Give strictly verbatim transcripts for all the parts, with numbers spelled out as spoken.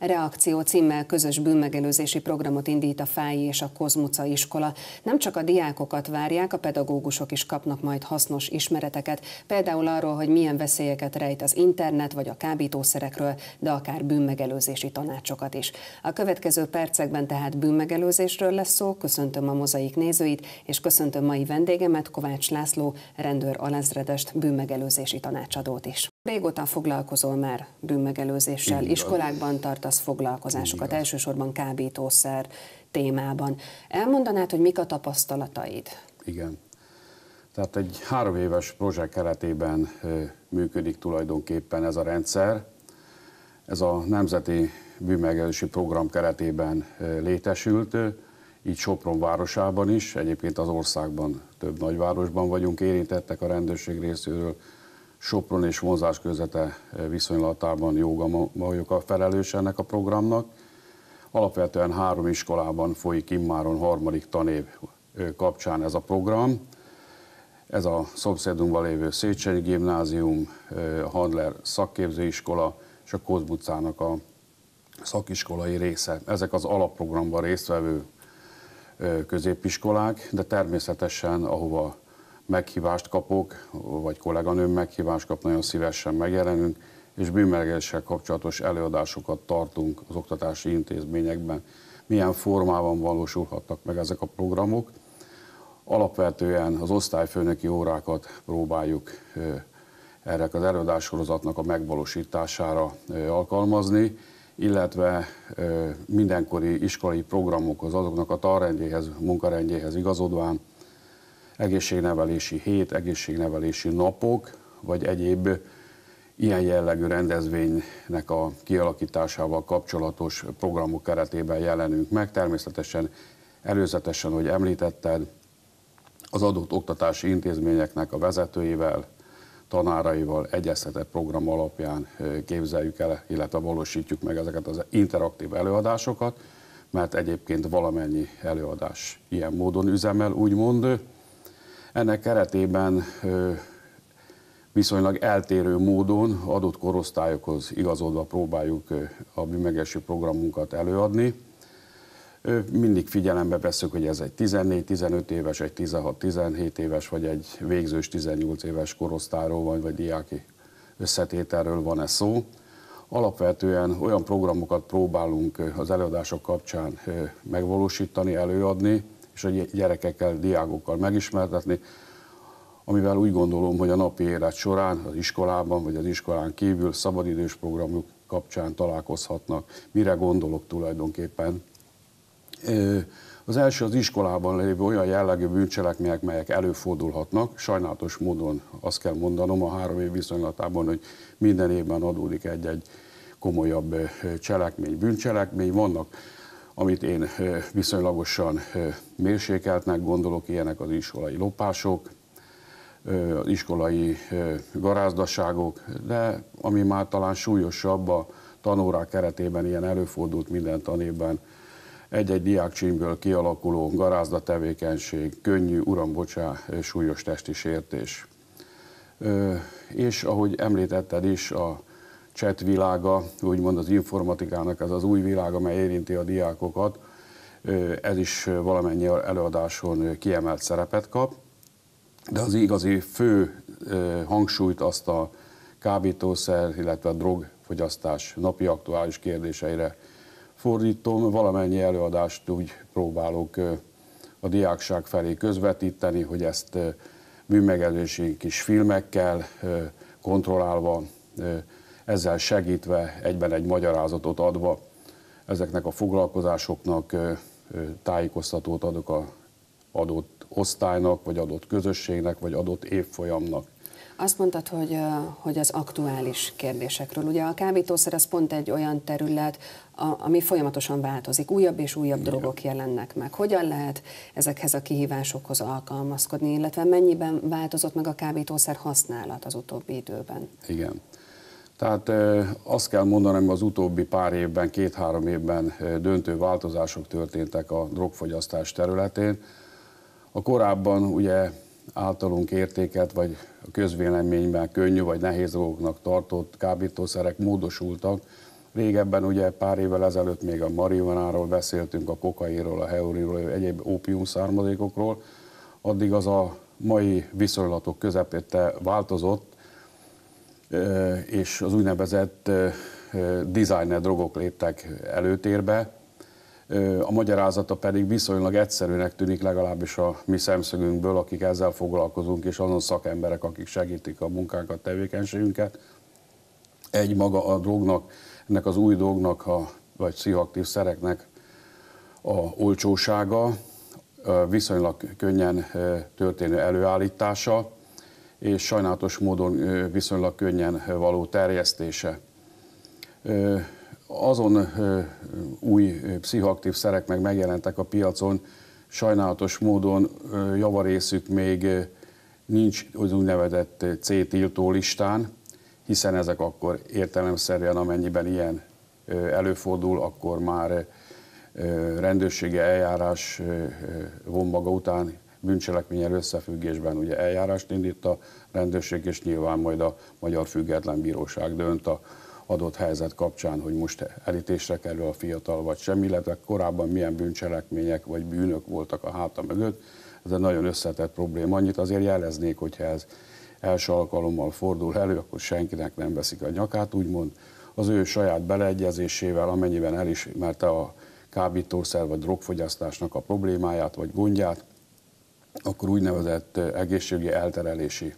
Reakció címmel közös bűnmegelőzési programot indít a Fályi és a Kozmuca iskola. Nem csak a diákokat várják, a pedagógusok is kapnak majd hasznos ismereteket, például arról, hogy milyen veszélyeket rejt az internet vagy a kábítószerekről, de akár bűnmegelőzési tanácsokat is. A következő percekben tehát bűnmegelőzésről lesz szó. Köszöntöm a Mozaik nézőit, és köszöntöm mai vendégemet, Kovács László, rendőr alezredest, bűnmegelőzési tanácsadót is. Régóta foglalkozol már bűnmegelőzéssel, iskolákban tartasz foglalkozásokat, elsősorban kábítószer témában. Elmondanád, hogy mik a tapasztalataid? Igen. Tehát egy három éves projekt keretében működik tulajdonképpen ez a rendszer. Ez a Nemzeti Bűnmegelőzési Program keretében létesült, így Sopron városában is, egyébként az országban több nagyvárosban vagyunk érintettek a rendőrség részéről. Sopron és vonzás közete viszonylatában Jóga vagyok a felelős ennek a programnak. Alapvetően három iskolában folyik immáron harmadik tanév kapcsán ez a program. Ez a szomszédunkban lévő Széchenyi Gimnázium, a Handler szakképzőiskola és a Kozmucának a szakiskolai része. Ezek az alapprogramban résztvevő középiskolák, de természetesen ahova meghívást kapok, vagy kolléganőm meghívást kap, nagyon szívesen megjelenünk, és bűnmegelőzéssel kapcsolatos előadásokat tartunk az oktatási intézményekben. Milyen formában valósulhatnak meg ezek a programok. Alapvetően az osztályfőnöki órákat próbáljuk erre az előadássorozatnak a megvalósítására alkalmazni, illetve mindenkori iskolai programokhoz, azoknak a tanrendjéhez, munkarendjéhez igazodván egészségnevelési hét, egészségnevelési napok, vagy egyéb ilyen jellegű rendezvénynek a kialakításával kapcsolatos programok keretében jelenünk meg. Természetesen előzetesen, hogy említetted, az adott oktatási intézményeknek a vezetőivel, tanáraival egyeztetett program alapján képzeljük el, illetve valósítjuk meg ezeket az interaktív előadásokat, mert egyébként valamennyi előadás ilyen módon üzemel, úgymond. Ennek keretében viszonylag eltérő módon adott korosztályokhoz igazodva próbáljuk a bűnmegelőzési programunkat előadni. Mindig figyelembe veszük, hogy ez egy tizennégy-tizenöt éves, egy tizenhat-tizenhét éves, vagy egy végzős tizennyolc éves korosztályról van, vagy diáki összetételről van ez szó. Alapvetően olyan programokat próbálunk az előadások kapcsán megvalósítani, előadni, és a gyerekekkel, diákokkal megismertetni, amivel úgy gondolom, hogy a napi élet során az iskolában vagy az iskolán kívül szabadidős programok kapcsán találkozhatnak. Mire gondolok tulajdonképpen? Az első az iskolában lévő olyan jellegű bűncselekmények, melyek előfordulhatnak. Sajnálatos módon azt kell mondanom a három év viszonylatában, hogy minden évben adódik egy-egy komolyabb cselekmény, bűncselekmény. Vannak, amit én viszonylagosan mérsékeltnek gondolok, ilyenek az iskolai lopások, az iskolai garázdaságok, de ami már talán súlyosabb, a tanórák keretében ilyen előfordult minden tanévben, egy-egy diákcsímből kialakuló garázda tevékenység, könnyű, uram, bocsá, súlyos testi sértés. És ahogy említetted is, a chat világa, úgymond az informatikának ez az új világ, amely érinti a diákokat, ez is valamennyi előadáson kiemelt szerepet kap, de az igazi fő hangsúlyt azt a kábítószer, illetve a drogfogyasztás napi aktuális kérdéseire fordítom. Valamennyi előadást úgy próbálok a diákság felé közvetíteni, hogy ezt bűnmegelőzési kis filmekkel kontrollálva, ezzel segítve, egyben egy magyarázatot adva ezeknek a foglalkozásoknak tájékoztatót adok az adott osztálynak, vagy adott közösségnek, vagy adott évfolyamnak. Azt mondtad, hogy, hogy az aktuális kérdésekről. Ugye a kábítószer az pont egy olyan terület, ami folyamatosan változik. Újabb és újabb Igen. drogok jelennek meg. Hogyan lehet ezekhez a kihívásokhoz alkalmazkodni, illetve mennyiben változott meg a kábítószer használat az utóbbi időben? Igen. Tehát azt kell mondanom, hogy az utóbbi pár évben, két-három évben döntő változások történtek a drogfogyasztás területén. A korábban ugye általunk értékelt, vagy a közvéleményben könnyű vagy nehéz dolgoknak tartott kábítószerek módosultak Régebben, ugye pár évvel ezelőtt még a marihuanáról beszéltünk, a kokainról, a heroinról, egyéb ópium származékokról, addig az a mai viszonylatok közepette változott, és az úgynevezett designer drogok léptek előtérbe. A magyarázata pedig viszonylag egyszerűnek tűnik, legalábbis a mi szemszögünkből, akik ezzel foglalkozunk, és azon szakemberek, akik segítik a munkánkat, tevékenységünket. Egy maga a drognak, ennek az új drognak, a, vagy pszichoaktív szereknek a olcsósága, viszonylag könnyen történő előállítása, és sajnálatos módon viszonylag könnyen való terjesztése. Azon új pszichoaktív szerek meg megjelentek a piacon, sajnálatos módon javarészük még nincs az úgynevezett C-tiltó listán, hiszen ezek akkor értelemszerűen, amennyiben ilyen előfordul, akkor már rendőrségi eljárás von maga után, bűncselekménnyel összefüggésben ugye eljárást indít a rendőrség, és nyilván majd a Magyar Független Bíróság dönt a adott helyzet kapcsán, hogy most elítésre kerül a fiatal vagy sem, illetve korábban milyen bűncselekmények vagy bűnök voltak a háta mögött. Ez egy nagyon összetett probléma. Annyit azért jeleznék, hogyha ez első alkalommal fordul elő, akkor senkinek nem veszik a nyakát, úgymond. Az ő saját beleegyezésével, amennyiben elismerte a kábítószer vagy drogfogyasztásnak a problémáját vagy gondját, akkor úgynevezett egészségügyi elterelési,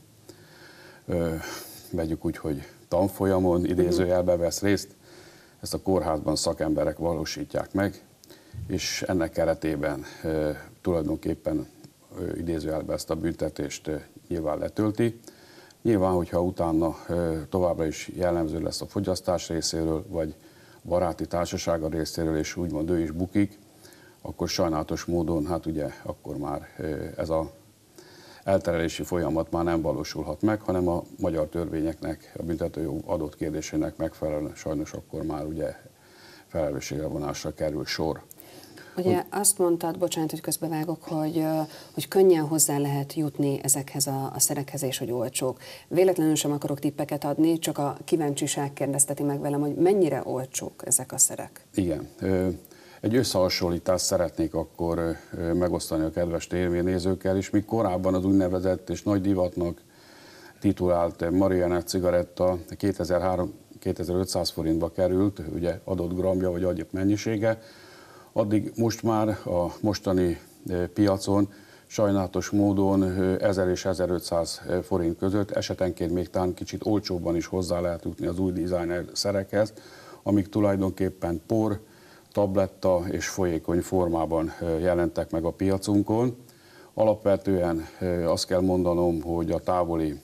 vegyük úgy, hogy tanfolyamon, idézőjelbe vesz részt, ezt a kórházban szakemberek valósítják meg, és ennek keretében e, tulajdonképpen e, idézőjelbe ezt a büntetést e, nyilván letölti. Nyilván, hogyha utána e, továbbra is jellemző lesz a fogyasztás részéről, vagy baráti társasága részéről, és úgymond ő is bukik, akkor sajnálatos módon, hát ugye akkor már e, ez a elterelési folyamat már nem valósulhat meg, hanem a magyar törvényeknek, a büntetőjog adott kérdésének megfelelően sajnos akkor már ugye felelősségre vonásra kerül sor. Ugye hogy... azt mondtad, bocsánat, hogy közbevágok, hogy, hogy könnyen hozzá lehet jutni ezekhez a, a szerekhez, és hogy olcsók. Véletlenül sem akarok tippeket adni, csak a kíváncsiság kérdezteti meg velem, hogy mennyire olcsók ezek a szerek. Igen. Egy összehasonlítást szeretnék akkor megosztani a kedves tévénézőkkel is, míg korábban az úgynevezett és nagy divatnak titulált marihuana cigaretta kétezer-ötszáz forintba került, ugye adott gramja vagy adott mennyisége, addig most már a mostani piacon sajnálatos módon ezer és ezerötszáz forint között, esetenként még talán kicsit olcsóbban is hozzá lehet jutni az új designer szerekhez, amik tulajdonképpen por, tabletta és folyékony formában jelentek meg a piacunkon. Alapvetően azt kell mondanom, hogy a távoli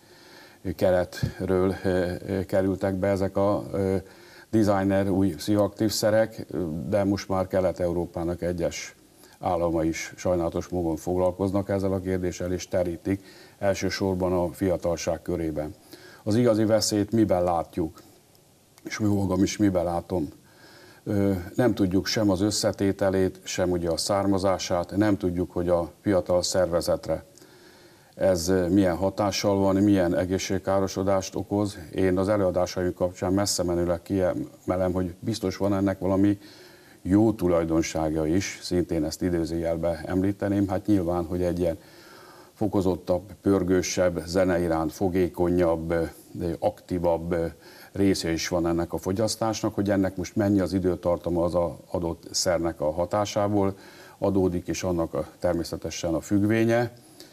keletről kerültek be ezek a designer új pszichoaktív szerek, de most már Kelet-Európának egyes állama is sajnálatos módon foglalkoznak ezzel a kérdéssel, és terítik elsősorban a fiatalság körében. Az igazi veszélyt miben látjuk, és mi magam is miben látom. Nem tudjuk sem az összetételét, sem ugye a származását, nem tudjuk, hogy a fiatal szervezetre ez milyen hatással van, milyen egészségkárosodást okoz. Én az előadásaim kapcsán messze menőleg kiemelem, hogy biztos van ennek valami jó tulajdonsága is, szintén ezt idézőjelbe említeném. Hát nyilván, hogy egy ilyen fokozottabb, pörgősebb, zene iránt fogékonyabb, aktívabb része is van ennek a fogyasztásnak, hogy ennek most mennyi az időtartama az a adott szernek a hatásából adódik, és annak a, természetesen a függvénye.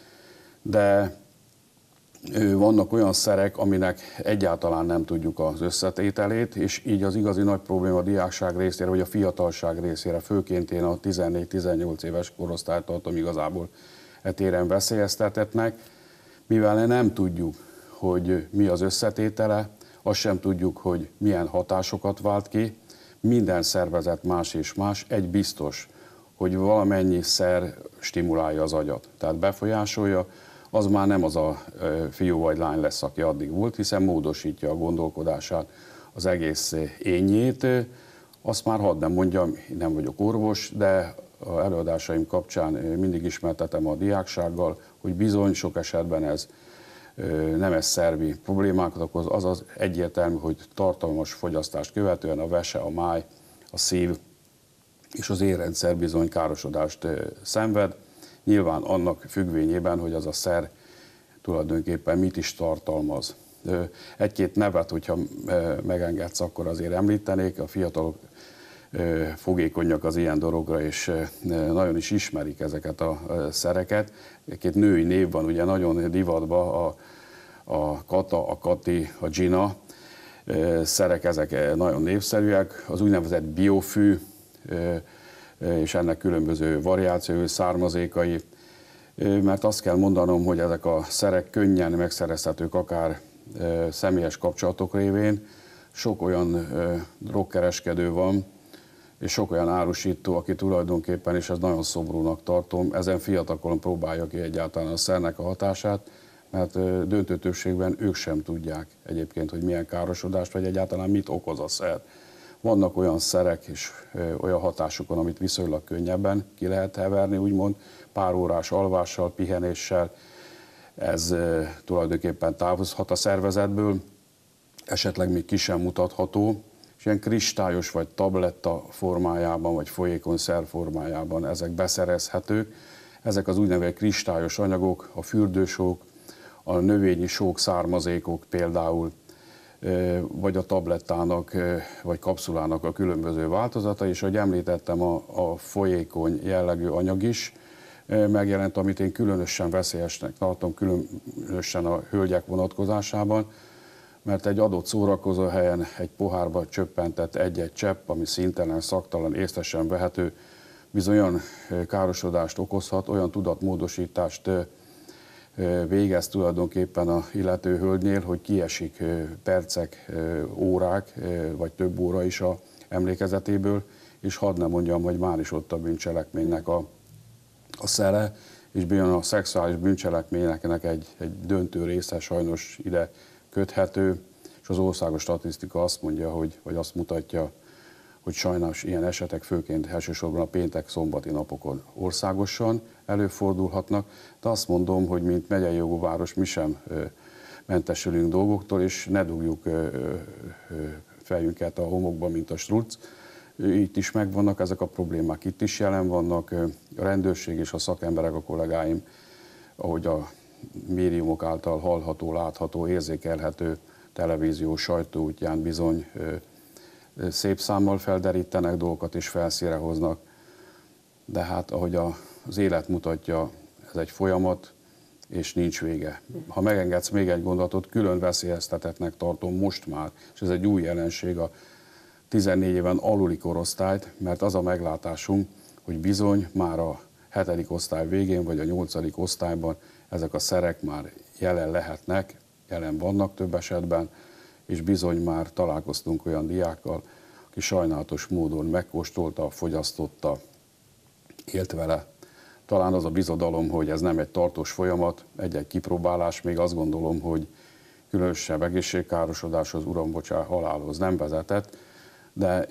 De vannak olyan szerek, aminek egyáltalán nem tudjuk az összetételét, és így az igazi nagy probléma a diákság részére, vagy a fiatalság részére, főként én a tizennégy-tizennyolc éves korosztályt tartom igazából etéren veszélyeztetetnek, mivel nem tudjuk, hogy mi az összetétele, azt sem tudjuk, hogy milyen hatásokat vált ki, minden szervezet más és más, egy biztos, hogy valamennyi szer stimulálja az agyat, tehát befolyásolja, az már nem az a fiú vagy lány lesz, aki addig volt, hiszen módosítja a gondolkodását, az egész énjét. Azt már hadd nem mondjam, nem vagyok orvos, de az előadásaim kapcsán mindig ismertetem a diáksággal, hogy bizony sok esetben ez nemes szervi problémákat okoz, az az egyértelmű, hogy tartalmas fogyasztást követően a vese, a máj, a szív és az érrendszer bizony károsodást szenved. Nyilván annak függvényében, hogy az a szer tulajdonképpen mit is tartalmaz. Egy-két nevet, hogyha megengedsz, akkor azért említenék, a fiatalok fogékonyak az ilyen dologra, és nagyon is ismerik ezeket a szereket. Egy-két női név van, ugye nagyon divatban a, a Kata, a Kati, a Gina szerek, ezek nagyon népszerűek. Az úgynevezett biofű, és ennek különböző variációi, származékai, mert azt kell mondanom, hogy ezek a szerek könnyen megszerezhetők akár személyes kapcsolatok révén. Sok olyan drogkereskedő van, és sok olyan árusító, aki tulajdonképpen, és ez nagyon szomorúnak tartom, ezen fiatalkoron próbálja ki egyáltalán a szernek a hatását, mert döntő többségben ők sem tudják egyébként, hogy milyen károsodást, vagy egyáltalán mit okoz a szer. Vannak olyan szerek és olyan hatásukon, amit viszonylag könnyebben ki lehet heverni, úgymond pár órás alvással, pihenéssel, ez tulajdonképpen távozhat a szervezetből, esetleg még ki sem mutatható, és ilyen kristályos vagy tabletta formájában, vagy folyékony szer formájában ezek beszerezhetők. Ezek az úgynevezett kristályos anyagok, a fürdősók, a növényi sók, származékok például, vagy a tablettának, vagy kapszulának a különböző változata, és ahogy említettem, a, a folyékony jellegű anyag is megjelent, amit én különösen veszélyesnek tartom, különösen a hölgyek vonatkozásában, mert egy adott szórakozó helyen egy pohárba csöppentett egy-egy csepp, ami színtelen, szaktalan, észre vehető, bizony olyan károsodást okozhat, olyan tudatmódosítást végez tulajdonképpen a illető hölgynél, hogy kiesik percek, órák, vagy több óra is a emlékezetéből, és hadd ne mondjam, hogy már is ott a bűncselekménynek a, a szere, és bizony a szexuális bűncselekményeknek egy, egy döntő része sajnos ide köthető, és az országos statisztika azt mondja, hogy, vagy azt mutatja, hogy sajnos ilyen esetek főként elsősorban a péntek-szombati napokon országosan előfordulhatnak, de azt mondom, hogy mint megyei jogú város mi sem ö, mentesülünk dolgoktól, és ne dugjuk ö, ö, fejünket a homokba, mint a struc. Itt is megvannak ezek a problémák, itt is jelen vannak, a rendőrség és a szakemberek, a kollégáim, ahogy a médiumok által hallható, látható, érzékelhető televízió, sajtó útján bizony ö, szép számmal felderítenek dolgokat és felszínre hoznak, de hát ahogy a, az élet mutatja, ez egy folyamat, és nincs vége. Ha megengedsz még egy gondolatot, külön veszélyeztetettnek tartom most már, és ez egy új jelenség a tizennégy éven aluli korosztályt, mert az a meglátásunk, hogy bizony már a hetedik osztály végén, vagy a nyolcadik osztályban ezek a szerek már jelen lehetnek, jelen vannak több esetben, és bizony már találkoztunk olyan diákkal, aki sajnálatos módon megkóstolta, fogyasztotta, élt vele. Talán az a bizodalom, hogy ez nem egy tartós folyamat, egy-egy kipróbálás, még azt gondolom, hogy különösebb egészségkárosodáshoz, uram, bocsánat, halálhoz nem vezetett, de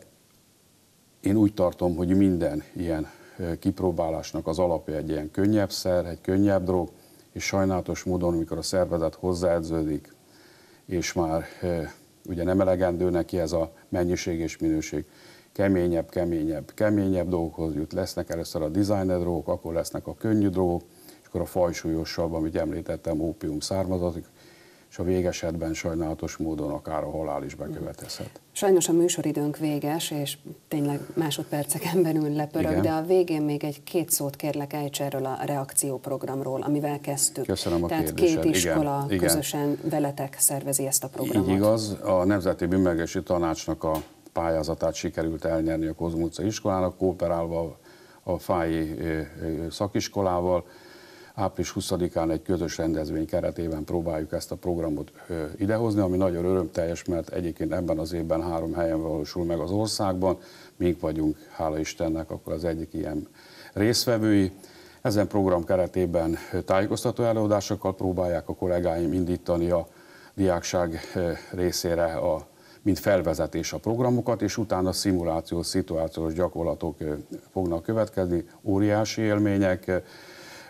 én úgy tartom, hogy minden ilyen kipróbálásnak az alapja egy ilyen könnyebb szer, egy könnyebb drog, és sajnálatos módon, amikor a szervezet hozzáedződik, és már e, ugye nem elegendő neki ez a mennyiség és minőség, keményebb, keményebb, keményebb dolgokhoz jut. Lesznek először a designer drogok, akkor lesznek a könnyű drogok, és akkor a fajsúlyosabb, amit említettem, ópium származatik, és a végesetben sajnálatos módon akár a halál is bekövetkezhet. Sajnos a műsoridőnk véges, és tényleg másodperceken belül lepörög, igen. De a végén még egy két szót kérlek ejts erről a reakcióprogramról, amivel kezdtük. Köszönöm a Tehát kérdésed. két iskola igen, közösen igen. veletek szervezi ezt a programot. Így igaz, a Nemzeti Bűnmegelőzési Tanácsnak a pályázatát sikerült elnyerni a Kozma utcai iskolának, kooperálva a Fályi szakiskolával. április huszadikán egy közös rendezvény keretében próbáljuk ezt a programot idehozni, ami nagyon örömteljes, mert egyébként ebben az évben három helyen valósul meg az országban. Mink vagyunk, hála Istennek, akkor az egyik ilyen résztvevői. Ezen program keretében tájékoztató előadásokkal próbálják a kollégáim indítani a diákság részére a mint felvezetés a programokat, és utána szimulációs, szituációs gyakorlatok fognak következni, óriási élmények,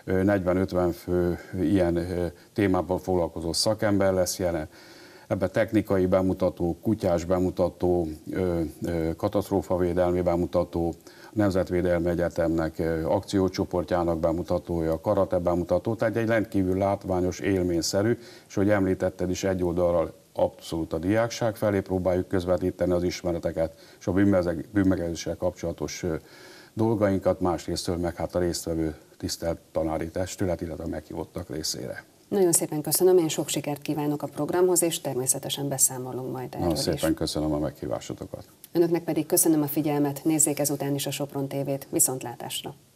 negyven-ötven fő ilyen témával foglalkozó szakember lesz jelen. Ebben technikai bemutató, kutyás bemutató, katasztrófavédelmi bemutató, Nemzetvédelmi Egyetemnek akciócsoportjának bemutatója, karate bemutató, tehát egy rendkívül látványos, élményszerű, és hogy említetted is, egy oldalról abszolút a diákság felé próbáljuk közvetíteni az ismereteket, és a bűnmegelőzéssel kapcsolatos dolgainkat, másrésztől meg hát a résztvevő tisztelt tanári testület, illetve a meghívottak részére. Nagyon szépen köszönöm, én sok sikert kívánok a programhoz, és természetesen beszámolunk majd erről Nagyon szépen is. köszönöm a meghívásotokat. Önöknek pedig köszönöm a figyelmet, nézzék ezután is a Sopron té vét, viszontlátásra!